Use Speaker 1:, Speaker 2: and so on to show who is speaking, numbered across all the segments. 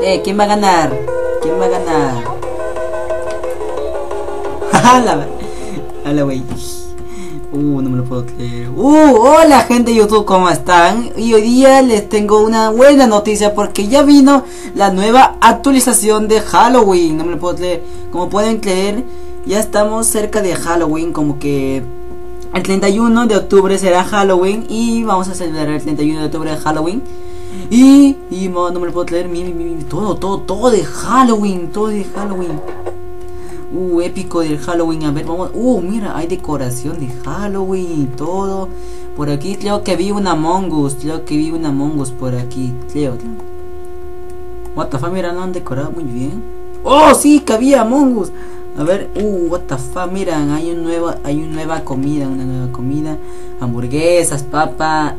Speaker 1: ¿Quién va a ganar? ¿Quién va a ganar? Hola, güey. No me lo puedo creer. Hola gente de YouTube, ¿cómo están? Y hoy día les tengo una buena noticia porque ya vino la nueva actualización de Halloween. No me lo puedo creer. Como pueden creer, ya estamos cerca de Halloween. Como que el 31 de octubre será Halloween y vamos a celebrar el 31 de octubre de Halloween. Y no me lo puedo creer. Todo de Halloween. Todo de Halloween. Épico del Halloween. A ver, vamos. Mira, hay decoración de Halloween. Todo. Por aquí creo que vi una Among Us. Por aquí. Creo. What the fuck, mira, lo han decorado muy bien. Sí, que había Among Us. A ver, what the fuck, miran, hay una nueva comida. Hamburguesas, papa,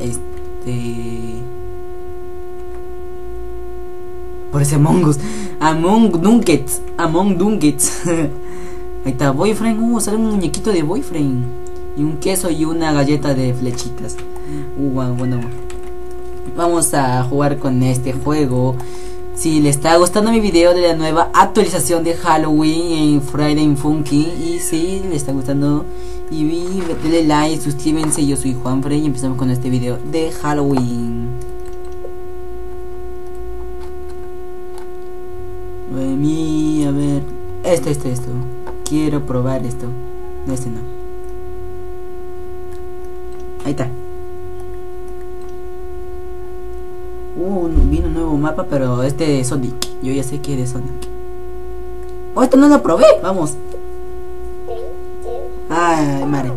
Speaker 1: parece Among Us. Among Dunkets. Ahí está, Boyfriend. Sale un muñequito de Boyfriend. Y un queso y una galleta de flechitas. Bueno. Vamos a jugar con este juego. Si les está gustando mi video de la nueva actualización de Halloween en Friday Funky. Y si les está gustando, denle like, suscríbanse. Yo soy Juanfrey y empezamos con este video de Halloween. A ver, esto. Quiero probar esto. No, no. Ahí está. Vino un nuevo mapa, pero este de Sonic. Yo ya sé que es de Sonic. Esto no lo probé. Vamos. Ay, madre.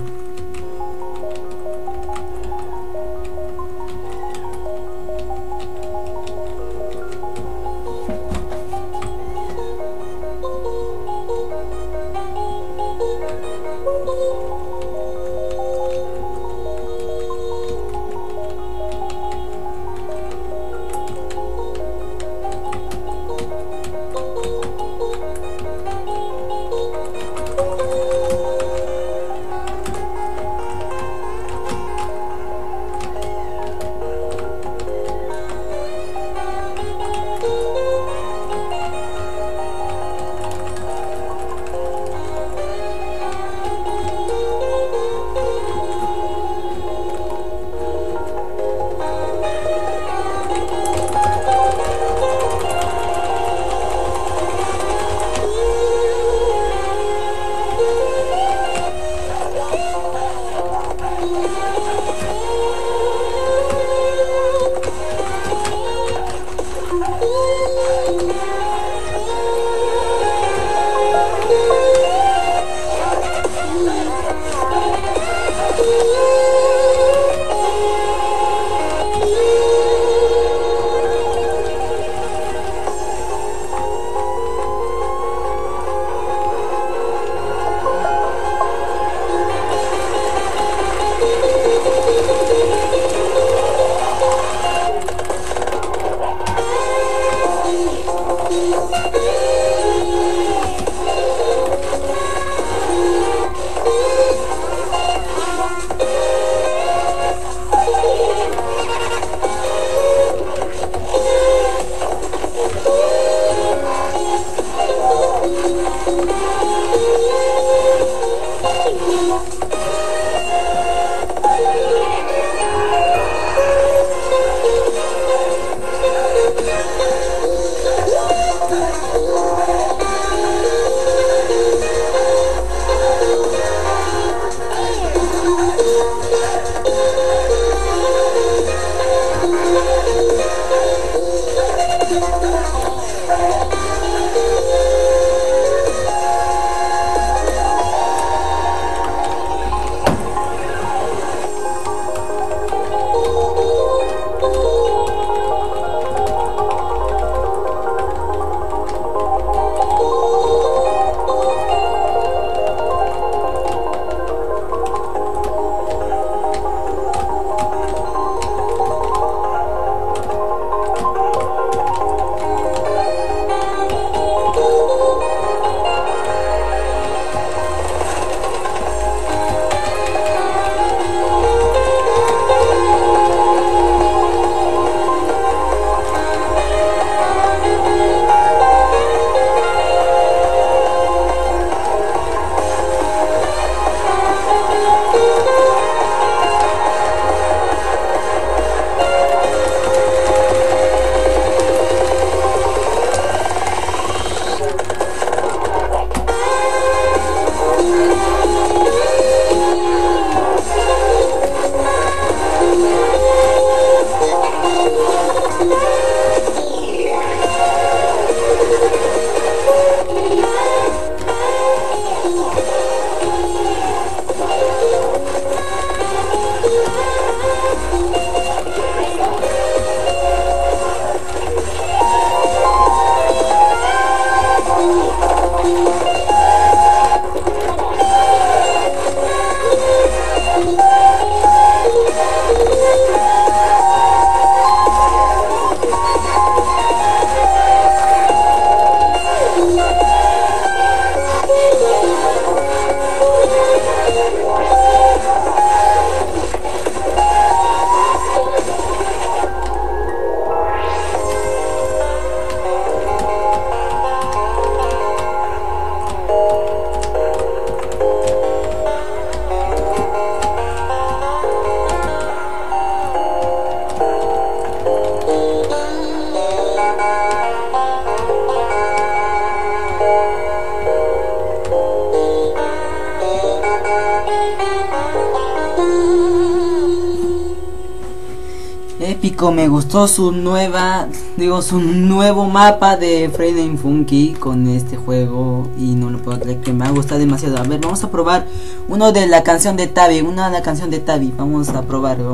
Speaker 1: épico, me gustó su nuevo mapa de Friday Funky con este juego y no lo puedo creer que me ha gustado demasiado. A ver, vamos a probar uno de la canción de Tabi, vamos a probarlo.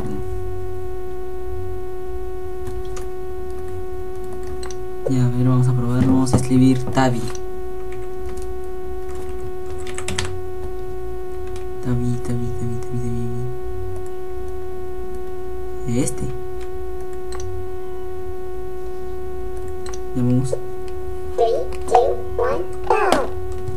Speaker 1: Ya, a ver, vamos a probarlo, vamos a escribir Tabi. Este. Ya vamos.
Speaker 2: 3, 2, 1, go!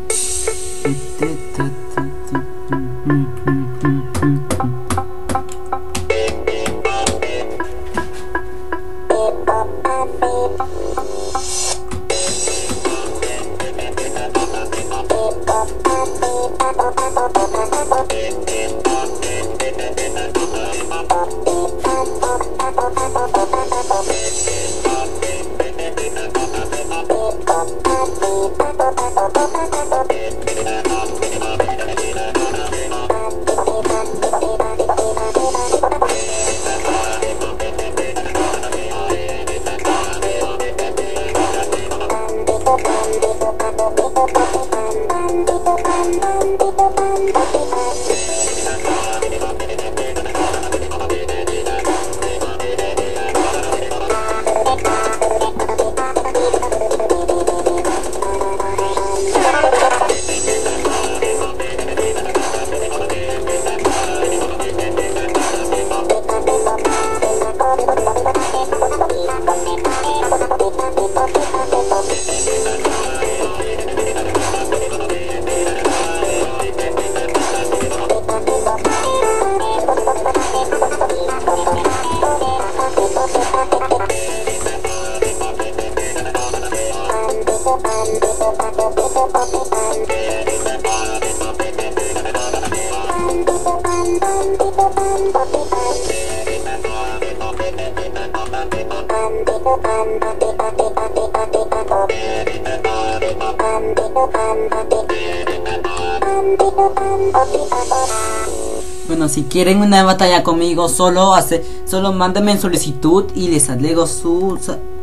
Speaker 1: Bueno, si quieren una batalla conmigo, solo mándenme en solicitud y les agrego su...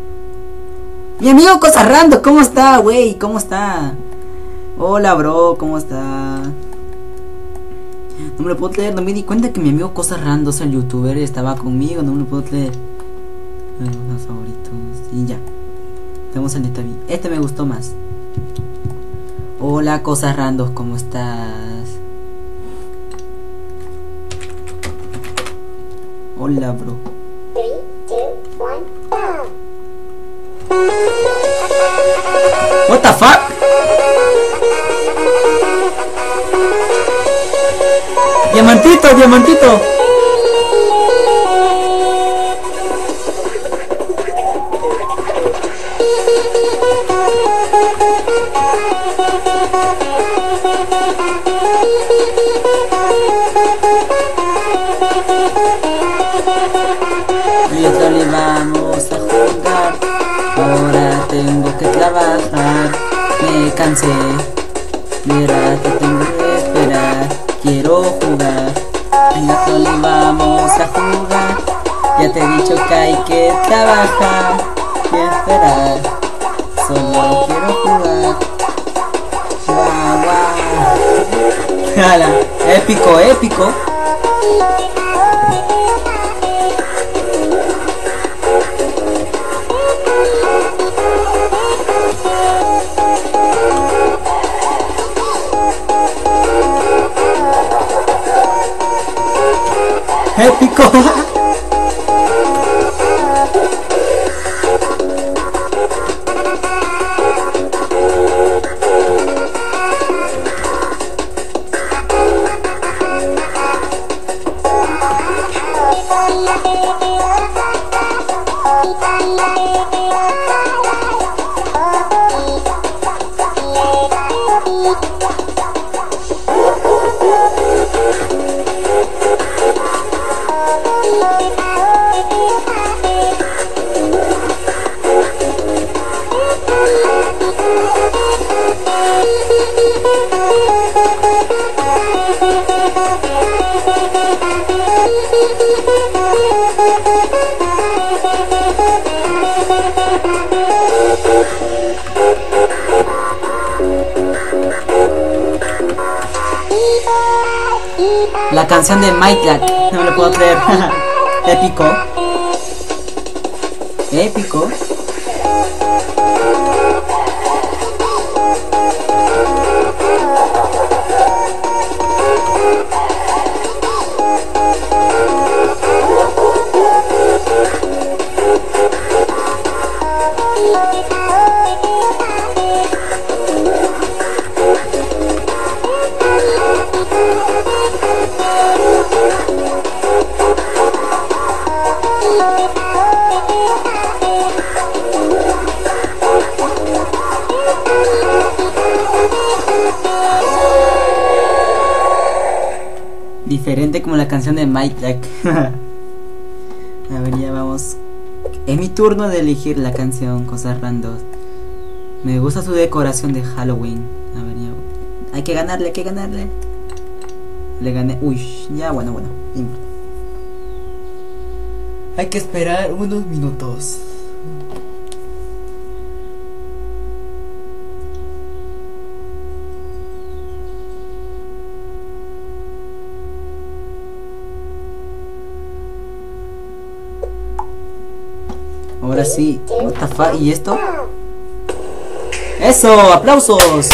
Speaker 1: Mi amigo Cosarrando, ¿cómo está, güey? ¿Cómo está? Hola, bro, ¿cómo está? No me lo puedo creer, no me di cuenta que mi amigo Cosarrando, o sea, el youtuber, estaba conmigo, no me lo puedo creer. Los favoritos, y ya. Tenemos el de Tabi. Este me gustó más. Hola, Cosarrando, ¿cómo estás? Hola, bro.
Speaker 2: 3, 2, 1, go!
Speaker 1: What the fuck? Diamantito. Y otra le vamos a jugar. Ahora tengo que trabajar. Me cansé. Mira, te tengo que esperar. Quiero jugar. Venga, Toli, vamos a jugar. Ya te he dicho que hay que trabajar y esperar. Solo quiero jugar. Guau. ¡Hala! Épico. Épico. La canción de Mike Black. No me lo puedo creer. Épico. Épico. Diferente como la canción de Mike Jack. A ver, ya vamos. Es mi turno de elegir la canción, cosas random. Me gusta su decoración de Halloween. A ver, ya. Hay que ganarle, hay que ganarle. Le gané. Uy, ya, bueno. Hay que esperar unos minutos. Ahora sí, what the fuck, ¿y esto? ¡Eso! ¡Aplausos!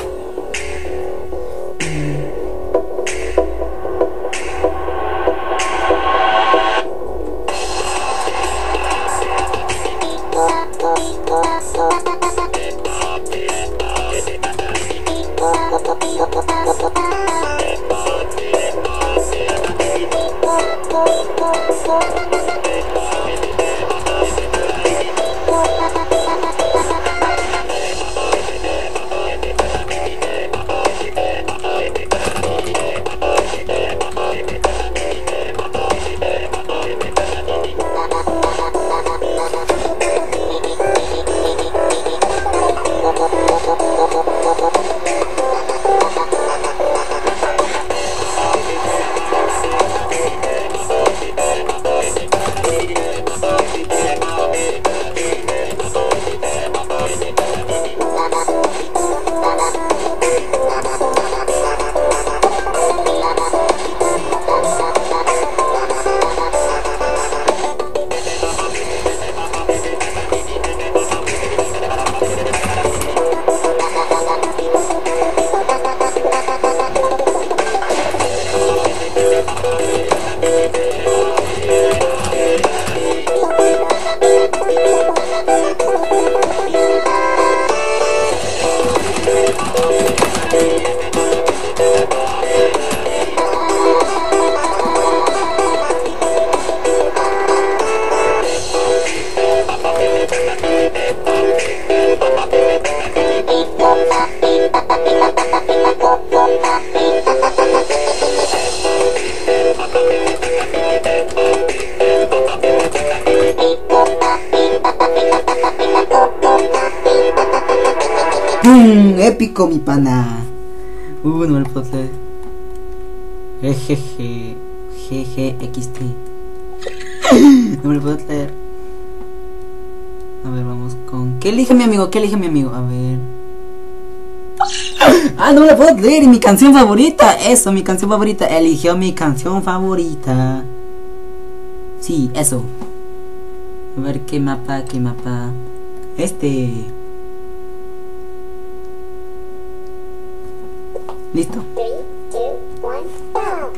Speaker 1: Épico, mi pana. No me lo puedo creer. Jejeje. GGXT. No me lo puedo creer. A ver, vamos con... ¿Qué elige mi amigo? ¿Qué elige mi amigo? A ver... Ah, no me lo puedo creer. Y mi canción favorita. Eso, mi canción favorita. Eligió mi canción favorita. Sí, eso. A ver, qué mapa. Listo.
Speaker 2: 3, 2, 1, go!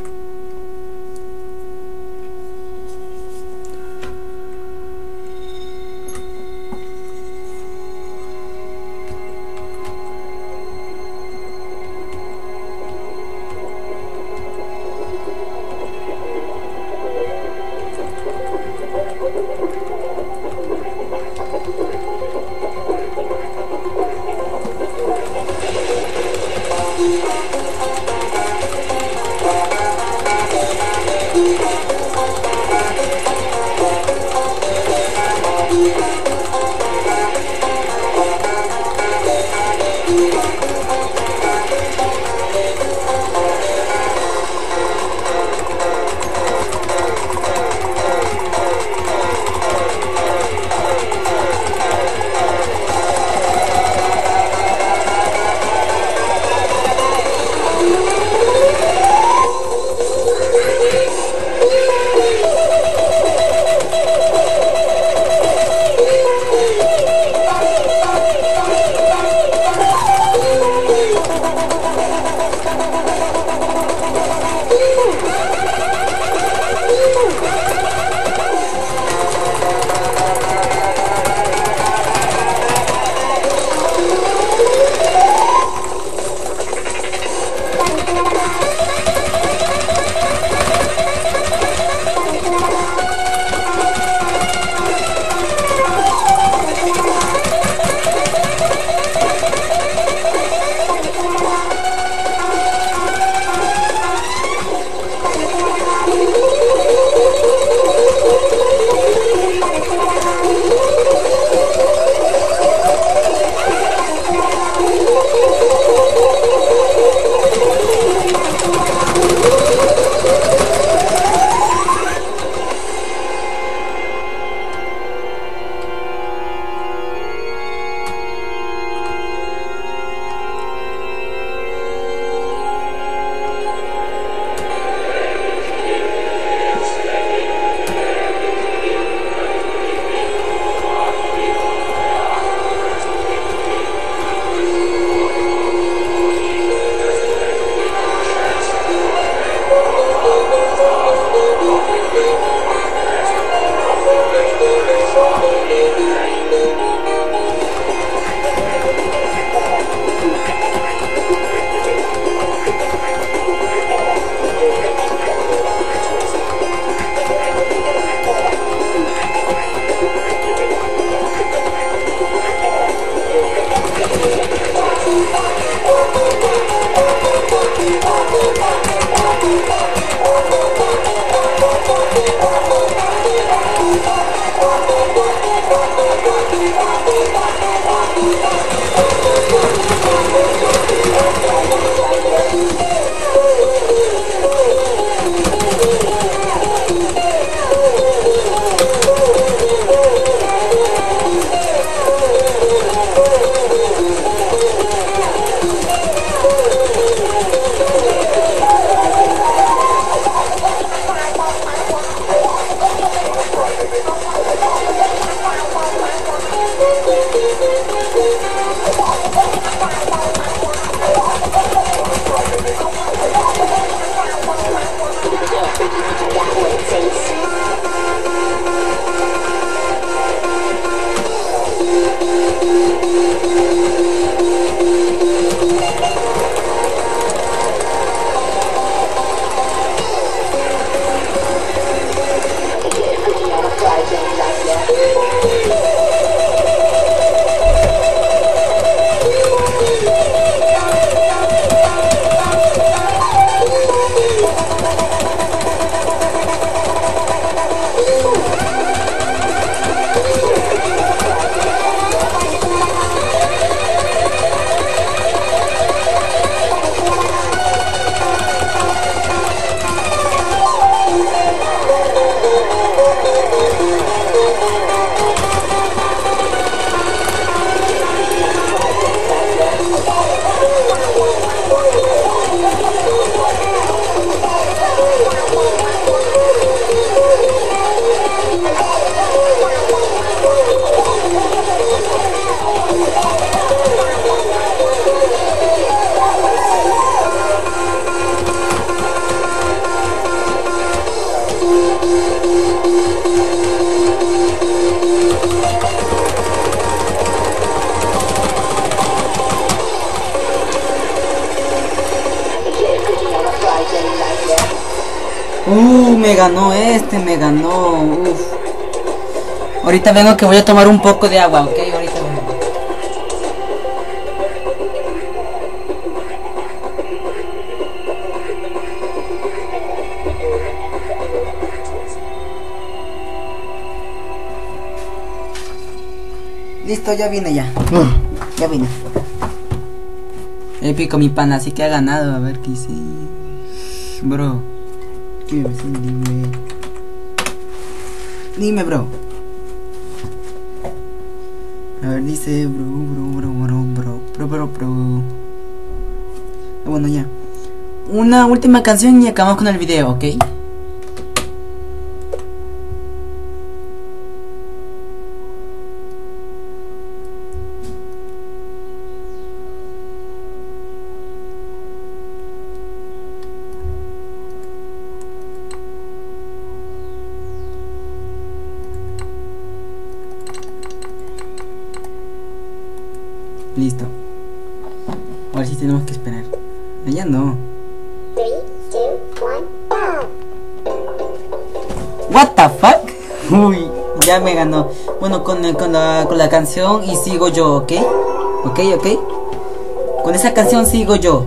Speaker 1: Me ganó este, me ganó. Uf. Ahorita vengo que voy a tomar un poco de agua, ¿ok? Ahorita vengo. Listo, ya vine ya. Ya vine. Épico mi pana, así que ha ganado. A ver qué hice. Bro. Dime. Dime, bro. A ver, dice bro. Bueno, ya. Una última canción y acabamos con el video, ¿ok? Listo. Ahora sí tenemos que esperar. Allá no.
Speaker 2: 3, 2, 1, go!
Speaker 1: What the fuck? Uy, ya me ganó. Bueno, con la canción y sigo yo, ¿ok? ¿Ok? Con esa canción sigo yo.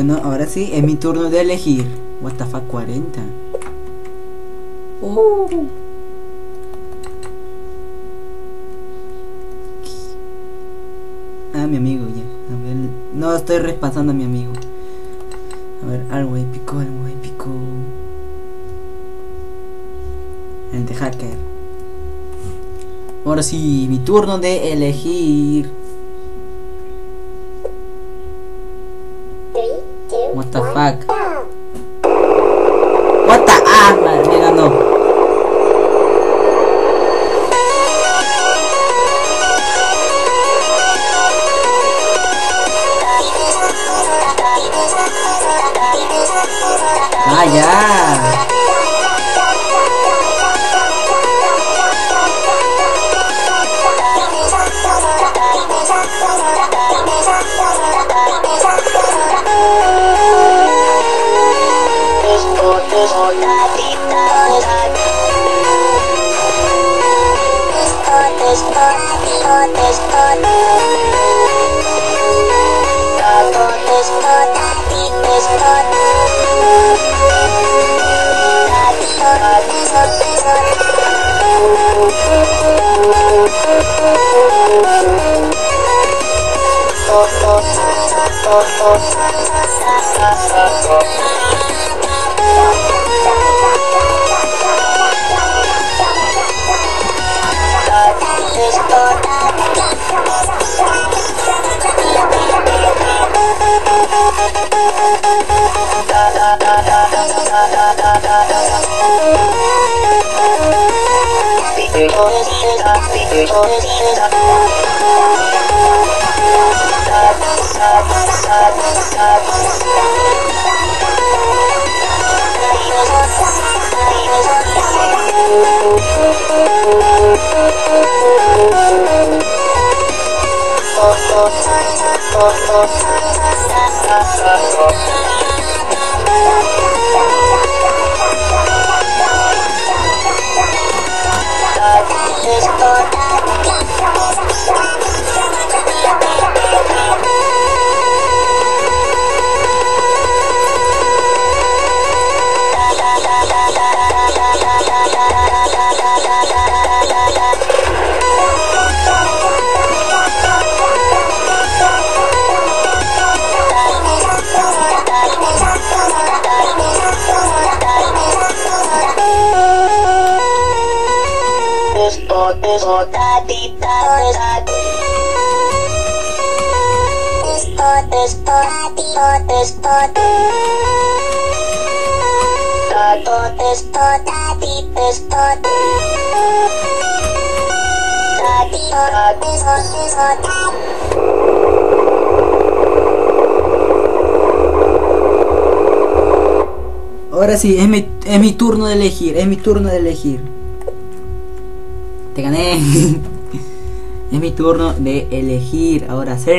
Speaker 1: Bueno, ahora sí, es mi turno de elegir. What the fuck, 40. Ah, mi amigo ya. A ver, no, estoy repasando a mi amigo. A ver, algo épico, algo épico. El de hacker. Ahora sí, mi turno de elegir.
Speaker 2: 3, 2,
Speaker 1: What the
Speaker 2: 1,
Speaker 1: fuck.
Speaker 2: go!
Speaker 1: What the madre, me ganó. Ah, ya. Ahora sí, es mi turno de elegir, es mi turno de elegir. Te gané. Es mi turno de elegir, ahora sí.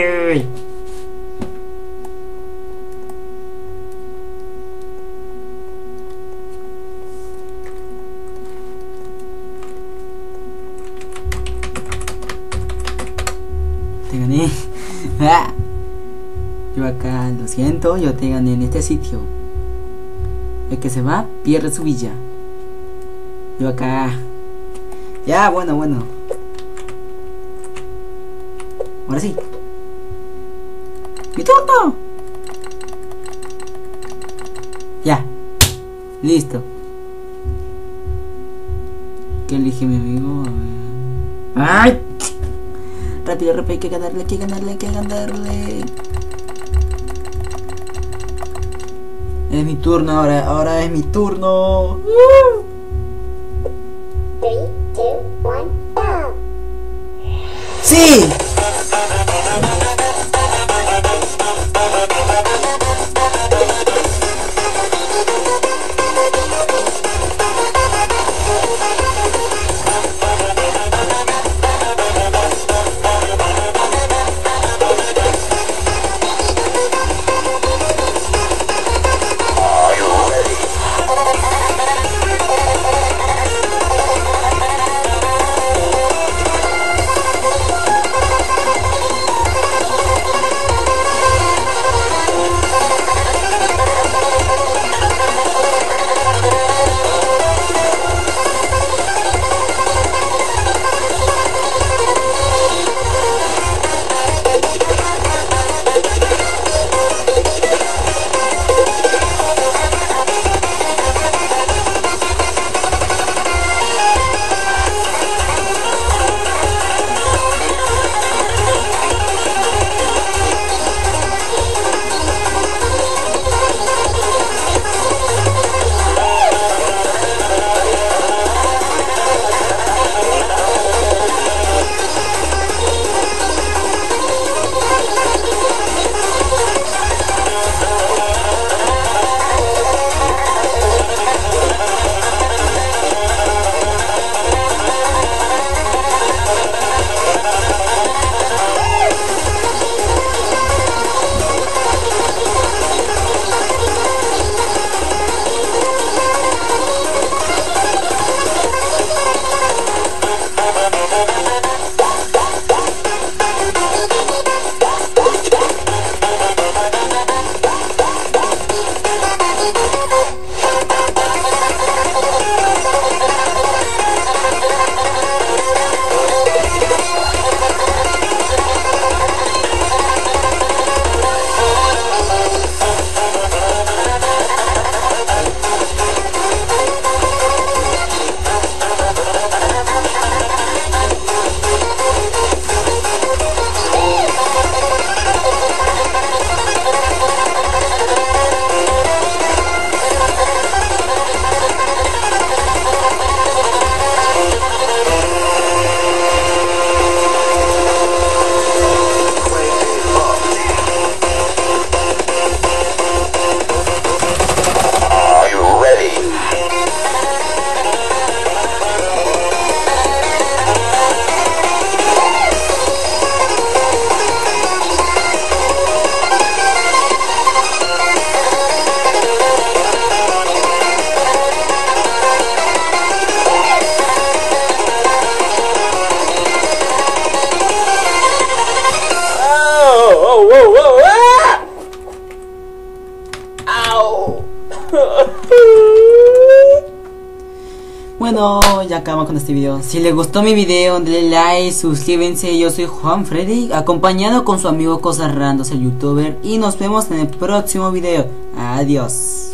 Speaker 1: Te gané. Yo acá, lo siento, yo te gané en este sitio. El que se va, pierde su villa. Yo acá. Ya, bueno. Ahora sí. ¡Mi turno! Ya. Listo. ¿Qué elige mi amigo? A ver. ¡Ay! Rápido, hay que ganarle, hay que ganarle. Es mi turno ahora es mi turno.
Speaker 2: 3, 2, 1, go!
Speaker 1: ¡Sí! Bueno, ya acabamos con este video. Si les gustó mi video, denle like, suscríbanse. Yo soy Juan Freddy, acompañado con su amigo Cosas Randos, el youtuber. Y nos vemos en el próximo video. Adiós.